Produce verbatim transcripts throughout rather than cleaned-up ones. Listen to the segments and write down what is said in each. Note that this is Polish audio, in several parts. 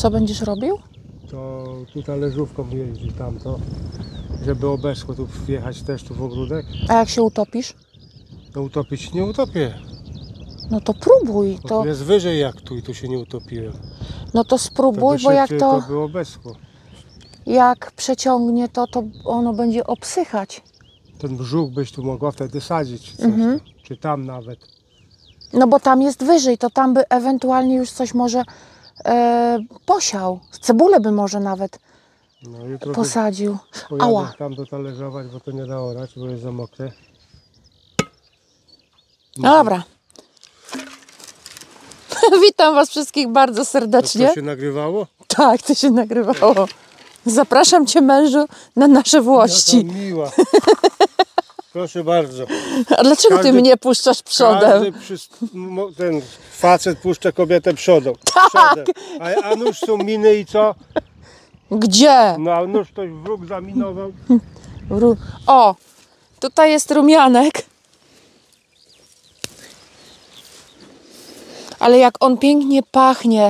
co będziesz robił? To tu talerzówką jeździ tamto, żeby obeschło tu wjechać też tu w ogródek. A jak się utopisz? No utopić nie utopię. No to próbuj. Bo To, tu jest wyżej jak tu i tu się nie utopiłem. no to To spróbuj, by bo jak szybciej to, to by obeschło. jak przeciągnie to, to ono będzie obsychać. Ten brzuch byś tu mogła wtedy sadzić, czy coś Mhm. tam, czy tam nawet. No bo tam jest wyżej, to tam by ewentualnie już coś może e, posiał. Cebulę by może nawet No jutro posadził. pojadę Ała. tam dotalerzować, bo to nie da orać, bo jest za mokre. No dobra. Witam Was wszystkich bardzo To serdecznie. się nagrywało? Tak, to się nagrywało. Zapraszam Cię, mężu, na nasze włości. Jaka miła. Proszę bardzo. A dlaczego Każdy- Ty mnie puszczasz przodem? Każdy przy, mo- ten facet puszcza kobietę przodą. Tak. Przodem. A, a nóż są miny i co? Gdzie? No a nóż ktoś wróg zaminował. Ru- O, tutaj jest rumianek. Ale jak on pięknie pachnie.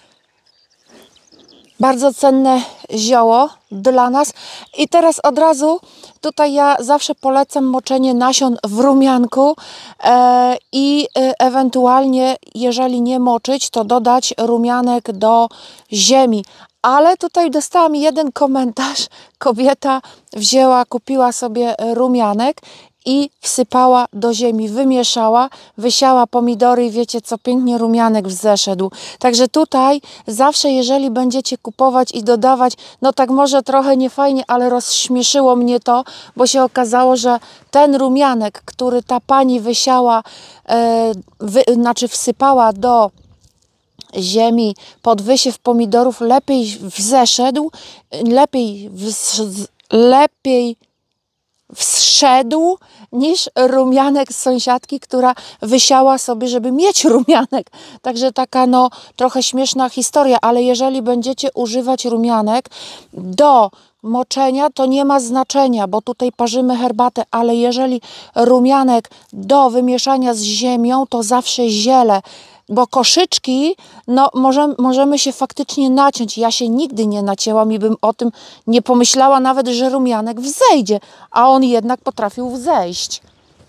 Bardzo cenne zioło dla nas. I teraz od razu tutaj ja zawsze polecam moczenie nasion w rumianku e, i e, ewentualnie, jeżeli nie moczyć, to dodać rumianek do ziemi. Ale tutaj dostałam jeden komentarz. Kobieta wzięła, kupiła sobie rumianek i wsypała do ziemi, wymieszała, wysiała pomidory i wiecie co, pięknie rumianek wzeszedł. Także tutaj zawsze, jeżeli będziecie kupować i dodawać, no tak może trochę niefajnie, ale rozśmieszyło mnie to, bo się okazało, że ten rumianek, który ta pani wysiała, e, wy, znaczy wsypała do ziemi pod wysiew pomidorów, lepiej wzeszedł, lepiej, wz, lepiej wzszedł niż rumianek z sąsiadki, która wysiała sobie, żeby mieć rumianek. Także taka no trochę śmieszna historia, ale jeżeli będziecie używać rumianek do moczenia, to nie ma znaczenia, bo tutaj parzymy herbatę, ale jeżeli rumianek do wymieszania z ziemią, to zawsze ziele. Bo koszyczki, no możemy, możemy się faktycznie naciąć. Ja się nigdy nie nacięłam i bym o tym nie pomyślała nawet, że rumianek wzejdzie, a on jednak potrafił wzejść.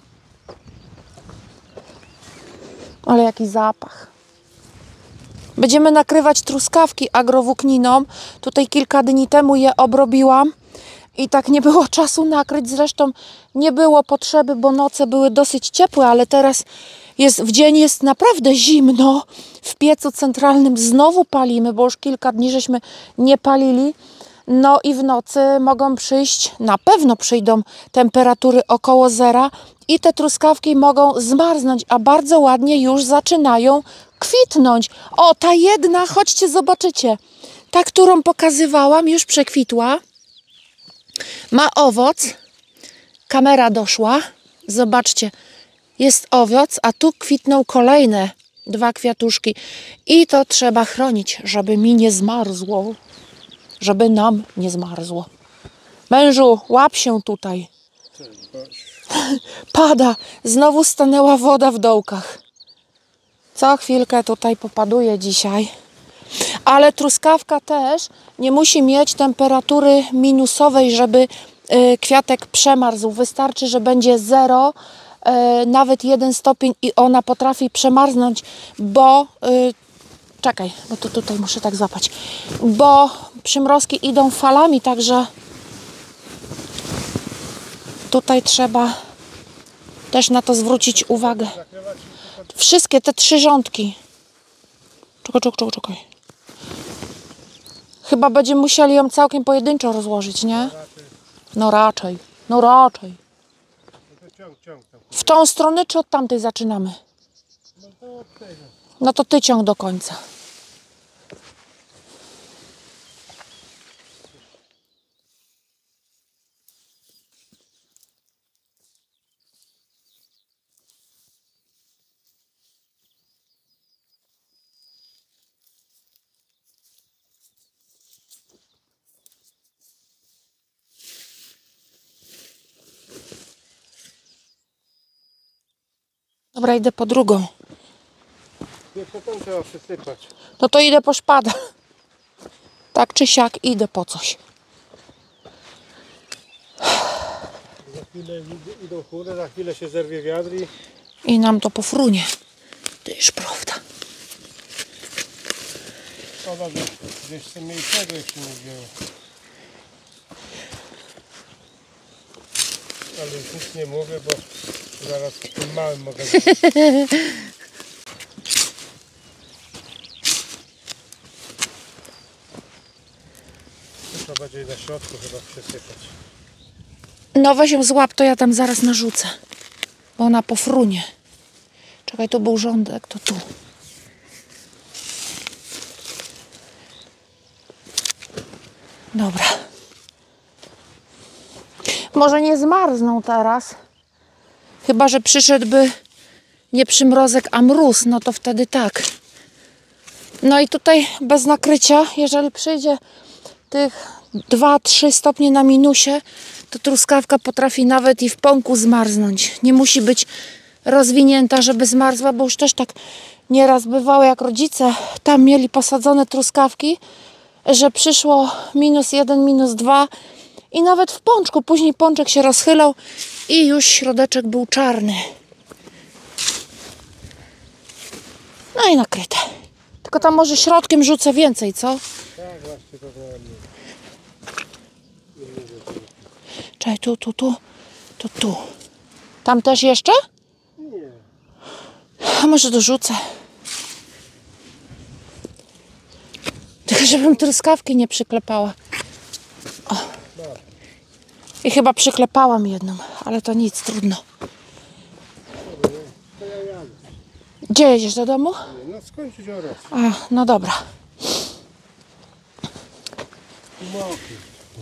Ale jaki zapach. Będziemy nakrywać truskawki agrowłókniną. Tutaj kilka dni temu je obrobiłam i tak nie było czasu nakryć. Zresztą nie było potrzeby, bo noce były dosyć ciepłe, ale teraz jest, w dzień jest naprawdę zimno. W piecu centralnym znowu palimy, bo już kilka dni żeśmy nie palili. No i w nocy mogą przyjść, na pewno przyjdą temperatury około zera i te truskawki mogą zmarznąć, a bardzo ładnie już zaczynają kwitnąć. O, ta jedna, chodźcie, zobaczycie. Ta, którą pokazywałam, już przekwitła. Ma owoc. Kamera doszła. Zobaczcie, jest owoc, a tu kwitną kolejne dwa kwiatuszki. I to trzeba chronić, żeby mi nie zmarzło. Żeby nam nie zmarzło. Mężu, łap się tutaj. Pada. Znowu stanęła woda w dołkach. Co chwilkę tutaj popaduje dzisiaj. Ale truskawka też nie musi mieć temperatury minusowej, żeby y, kwiatek przemarzł. Wystarczy, że będzie zero, y, nawet jeden stopień i ona potrafi przemarznąć, bo... Y, czekaj, bo to tutaj muszę tak złapać. Bo przymrozki idą falami, także tutaj trzeba też na to zwrócić uwagę. Wszystkie te trzy rządki. Czekaj, czekaj, czekaj, czekaj. Chyba będziemy musieli ją całkiem pojedynczo rozłożyć, nie? No raczej. No raczej. W tą stronę czy od tamtej zaczynamy? No to ty ciąg do końca. Dobra, idę po drugą. Jeszcze tam trzeba przysypać. No to idę po szpadę. tak czy siak idę po coś. Za chwilę idą chmury, za chwilę się zerwie wiatr i... I nam to pofrunie. To już prawda. Szkoda, że gdzieś sobie mniejszego jeszcze nie wzięło. Ale już nic nie mówię, bo zaraz w tym małym mogę... Trzeba będzie na środku chyba przesypać. No weź ją złap, to ja tam zaraz narzucę. Bo ona pofrunie. Czekaj, tu był rządek, to tu. Dobra. Może nie zmarzną teraz. Chyba że przyszedłby nie przymrozek, a mróz, no to wtedy tak. No i tutaj bez nakrycia, jeżeli przyjdzie tych dwa trzy stopnie na minusie, to truskawka potrafi nawet i w pąku zmarznąć. Nie musi być rozwinięta, żeby zmarzła, bo już też tak nieraz bywało, jak rodzice tam mieli posadzone truskawki, że przyszło minus jeden, minus dwa i nawet w pączku, później pączek się rozchylał i już środeczek był czarny. No i nakryte. Tylko tam może środkiem rzucę więcej, co? Tak, właśnie to wiem. Czekaj, tu, tu, tu, tu, tu. Tam też jeszcze? Nie. A może dorzucę. Tylko żebym truskawki nie przyklepała. O. I chyba przyklepałam jedną, ale to nic, trudno. To ja jadę. Gdzie jedziesz, do domu? No skończyć oraz. A, no dobra. Mokry.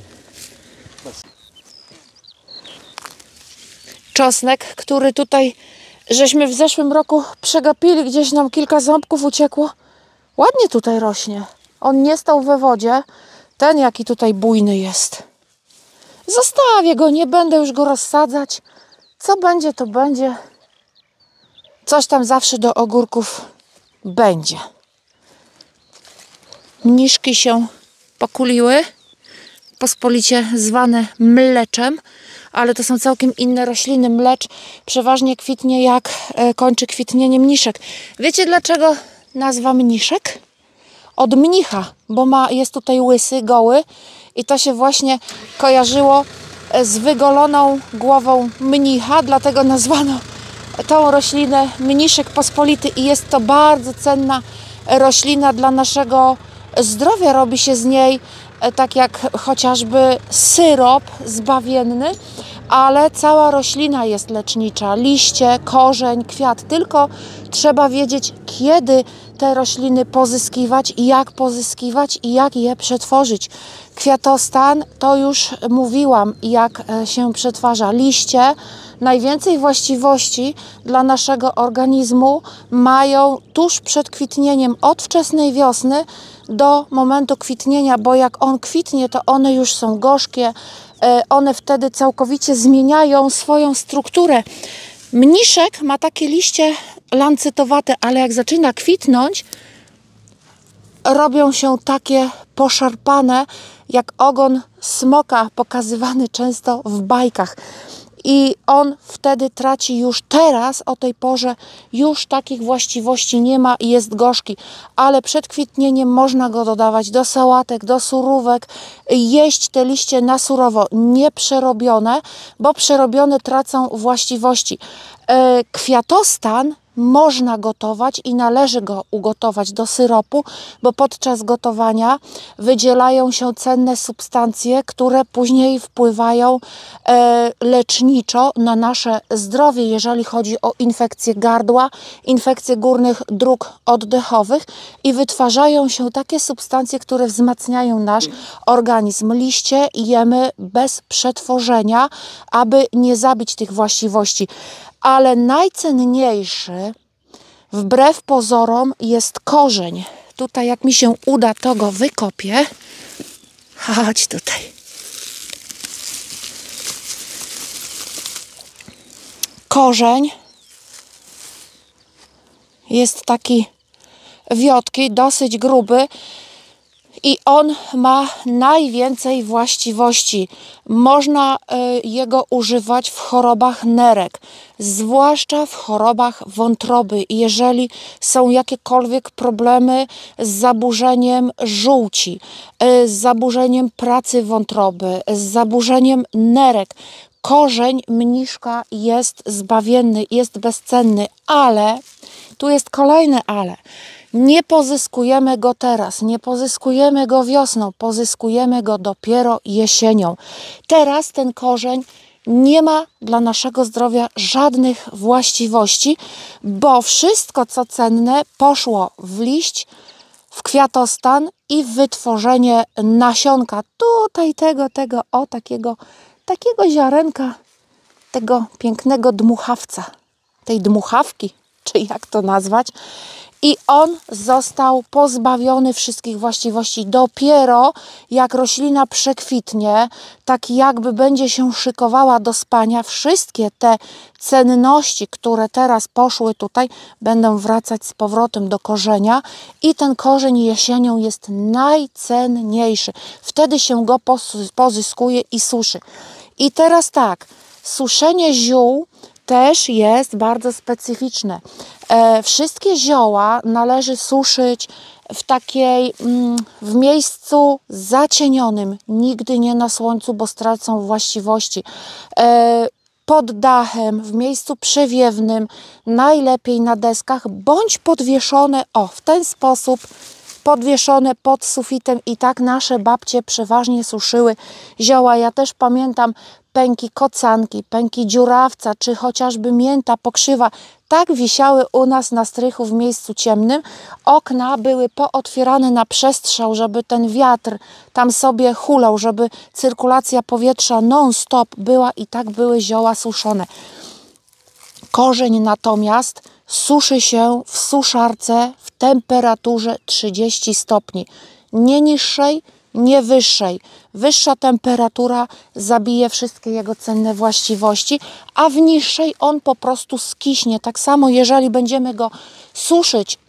Czosnek, który tutaj żeśmy w zeszłym roku przegapili, gdzieś nam kilka ząbków uciekło. Ładnie tutaj rośnie. On nie stał we wodzie. Ten jaki tutaj bujny jest. Zostawię go, nie będę już go rozsadzać. Co będzie, to będzie. Coś tam zawsze do ogórków będzie. Mniszki się pokuliły, pospolicie zwane mleczem, ale to są całkiem inne rośliny. Mlecz przeważnie kwitnie, jak kończy kwitnienie mniszek. Wiecie dlaczego nazwa mniszek? Od mnicha, bo ma, jest tutaj łysy, goły i to się właśnie kojarzyło z wygoloną głową mnicha, dlatego nazwano tą roślinę mniszek pospolity i jest to bardzo cenna roślina dla naszego zdrowia. Robi się z niej tak jak chociażby syrop zbawienny, ale cała roślina jest lecznicza. Liście, korzeń, kwiat. Tylko trzeba wiedzieć, kiedy te rośliny pozyskiwać, jak pozyskiwać i jak je przetworzyć. Kwiatostan, to już mówiłam, jak się przetwarza. Liście najwięcej właściwości dla naszego organizmu mają tuż przed kwitnieniem, od wczesnej wiosny do momentu kwitnienia, bo jak on kwitnie, to one już są gorzkie, one wtedy całkowicie zmieniają swoją strukturę. Mniszek ma takie liście lancytowate, ale jak zaczyna kwitnąć, robią się takie poszarpane, jak ogon smoka, pokazywany często w bajkach. I on wtedy traci już teraz, o tej porze, już takich właściwości nie ma i jest gorzki. Ale przed kwitnieniem można go dodawać do sałatek, do surówek, jeść te liście na surowo, nie przerobione, bo przerobione tracą właściwości. Kwiatostan można gotować i należy go ugotować do syropu, bo podczas gotowania wydzielają się cenne substancje, które później wpływają e, leczniczo na nasze zdrowie, jeżeli chodzi o infekcje gardła, infekcje górnych dróg oddechowych i wytwarzają się takie substancje, które wzmacniają nasz organizm. Liście jemy bez przetworzenia, aby nie zabić tych właściwości. Ale najcenniejszy, wbrew pozorom, jest korzeń. Tutaj jak mi się uda, to go wykopię. Chodź tutaj. Korzeń jest taki wiotki, dosyć gruby. I on ma najwięcej właściwości. Można y, jego używać w chorobach nerek, zwłaszcza w chorobach wątroby. Jeżeli są jakiekolwiek problemy z zaburzeniem żółci, y, z zaburzeniem pracy wątroby, z zaburzeniem nerek, korzeń mniszka jest zbawienny, jest bezcenny, ale tu jest kolejne ale. Nie pozyskujemy go teraz, nie pozyskujemy go wiosną, pozyskujemy go dopiero jesienią. Teraz ten korzeń nie ma dla naszego zdrowia żadnych właściwości, bo wszystko co cenne poszło w liść, w kwiatostan i w wytworzenie nasionka. Tutaj tego, tego, o takiego, takiego ziarenka, tego pięknego dmuchawca, tej dmuchawki, czy jak to nazwać. I on został pozbawiony wszystkich właściwości. Dopiero jak roślina przekwitnie, tak jakby będzie się szykowała do spania, wszystkie te cenności, które teraz poszły tutaj, będą wracać z powrotem do korzenia i ten korzeń jesienią jest najcenniejszy. Wtedy się go pozyskuje i suszy. I teraz tak, suszenie ziół też jest bardzo specyficzne. E, wszystkie zioła należy suszyć w takiej, mm, w miejscu zacienionym, nigdy nie na słońcu, bo stracą właściwości. E, pod dachem, w miejscu przewiewnym, najlepiej na deskach, bądź podwieszone, o, w ten sposób, podwieszone pod sufitem i tak nasze babcie przeważnie suszyły zioła. Ja też pamiętam pęki kocanki, pęki dziurawca, czy chociażby mięta pokrzywa, tak wisiały u nas na strychu w miejscu ciemnym. Okna były pootwierane na przestrzał, żeby ten wiatr tam sobie hulał, żeby cyrkulacja powietrza non-stop była i tak były zioła suszone. Korzeń natomiast suszy się w suszarce w temperaturze trzydzieści stopni, nie niższej, nie wyższej. Wyższa temperatura zabije wszystkie jego cenne właściwości, a w niższej on po prostu skiśnie. Tak samo jeżeli będziemy go suszyć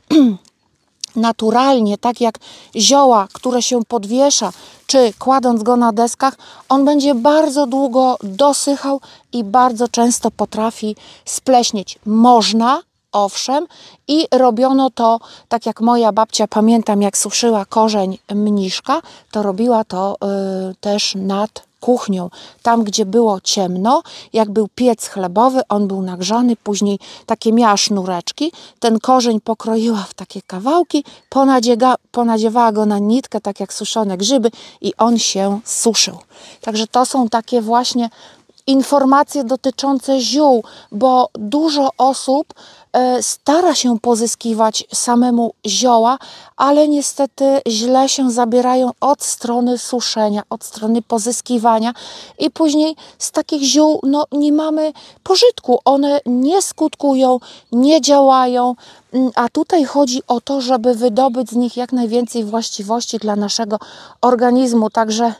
naturalnie, tak jak zioła, które się podwiesza, czy kładąc go na deskach, on będzie bardzo długo dosychał i bardzo często potrafi spleśnieć. Można, owszem, i robiono to, tak jak moja babcia, pamiętam jak suszyła korzeń mniszka, to robiła to y, też nad kuchnią. Tam, gdzie było ciemno, jak był piec chlebowy, on był nagrzany, później takie miała sznureczki, ten korzeń pokroiła w takie kawałki, ponadziega, ponadziewała go na nitkę, tak jak suszone grzyby i on się suszył. Także to są takie właśnie informacje dotyczące ziół, bo dużo osób e, stara się pozyskiwać samemu zioła, ale niestety źle się zabierają od strony suszenia, od strony pozyskiwania i później z takich ziół no, nie mamy pożytku. One nie skutkują, nie działają, a tutaj chodzi o to, żeby wydobyć z nich jak najwięcej właściwości dla naszego organizmu. Także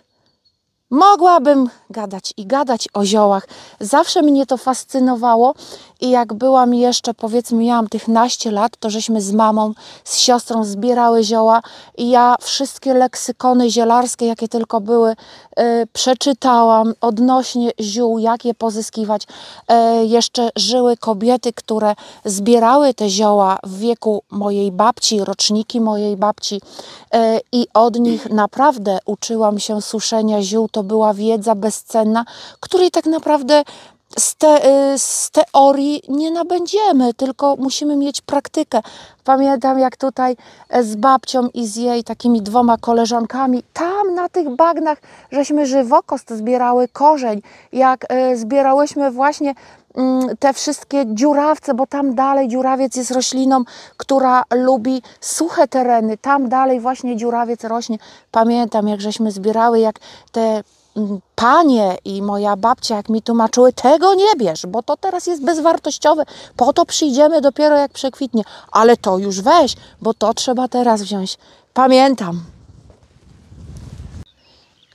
mogłabym gadać i gadać o ziołach. Zawsze mnie to fascynowało i jak byłam jeszcze, powiedzmy, miałam tych naście lat, to żeśmy z mamą, z siostrą zbierały zioła i ja wszystkie leksykony zielarskie, jakie tylko były, yy, przeczytałam odnośnie ziół, jak je pozyskiwać. Yy, jeszcze żyły kobiety, które zbierały te zioła w wieku mojej babci, roczniki mojej babci yy, i od nich naprawdę uczyłam się suszenia ziół. To była wiedza bezcenna, której tak naprawdę z, te, z teorii nie nabędziemy, tylko musimy mieć praktykę. Pamiętam jak tutaj z babcią i z jej takimi dwoma koleżankami, tam na tych bagnach, żeśmy żywokost zbierały korzeń, jak zbierałyśmy właśnie te wszystkie dziurawce, bo tam dalej dziurawiec jest rośliną, która lubi suche tereny, tam dalej właśnie dziurawiec rośnie. Pamiętam jak żeśmy zbierały, jak te panie i moja babcia, jak mi tłumaczyły, tego nie bierz, bo to teraz jest bezwartościowe, po to przyjdziemy dopiero jak przekwitnie, ale to już weź, bo to trzeba teraz wziąć. Pamiętam.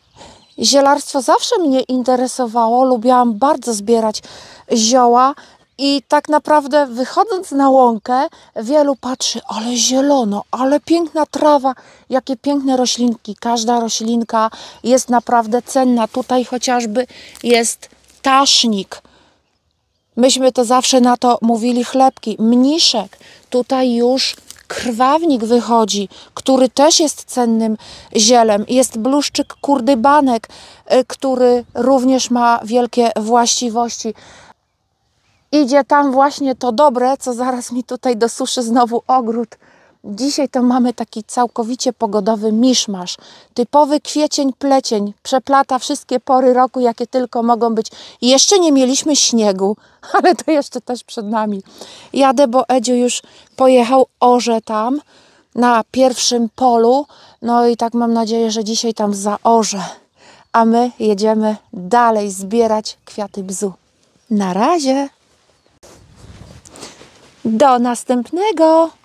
Zielarstwo zawsze mnie interesowało, lubiłam bardzo zbierać zioła I tak naprawdę wychodząc na łąkę, wielu patrzy, ale zielono, ale piękna trawa, jakie piękne roślinki. Każda roślinka jest naprawdę cenna. Tutaj chociażby jest tasznik. Myśmy to zawsze na to mówili chlebki. Mniszek. Tutaj już krwawnik wychodzi, który też jest cennym zielem. Jest bluszczyk kurdybanek, który również ma wielkie właściwości. Idzie tam właśnie to dobre, co zaraz mi tutaj dosuszy znowu ogród. Dzisiaj to mamy taki całkowicie pogodowy miszmasz. Typowy kwiecień, plecień. Przeplata wszystkie pory roku, jakie tylko mogą być. Jeszcze nie mieliśmy śniegu, ale to jeszcze też przed nami. Jadę, bo Edziu już pojechał orze tam na pierwszym polu. No i tak mam nadzieję, że dzisiaj tam zaorze. A my jedziemy dalej zbierać kwiaty bzu. Na razie! Do następnego!